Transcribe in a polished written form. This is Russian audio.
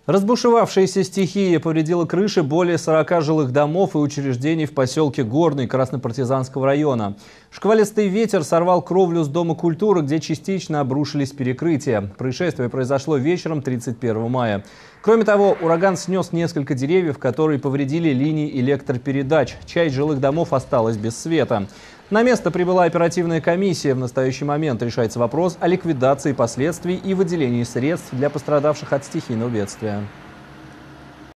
Разбушевавшаяся стихия повредила крыши более 40 жилых домов и учреждений в поселке Горный Краснопартизанского района. Шквалистый ветер сорвал кровлю с Дома культуры, где частично обрушились перекрытия. Происшествие произошло вечером 31 мая. Кроме того, ураган снес несколько деревьев, которые повредили линии электропередач. Часть жилых домов осталась без света. На место прибыла оперативная комиссия. В настоящий момент решается вопрос о ликвидации последствий и выделении средств для пострадавших от стихийного бедствия.